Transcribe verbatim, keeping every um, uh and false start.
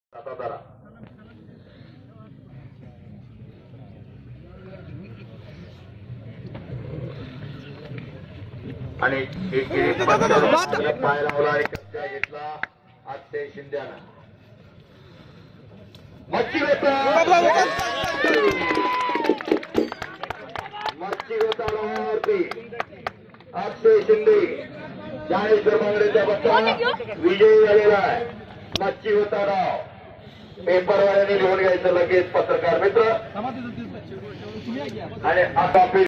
सातारा आणि पाय लावला आणि कब्जा घेतला अक्षय शिंद्यानं. मच्छी होता मच्छी होता अक्षय शिंदे चाळीस क्रमांकाच्या बच्चा विजयी झालेला आहे. मच्छी होता राव पेपरवाल्याने लिहून घ्यायचं लगेच पत्रकार मित्र आणि आता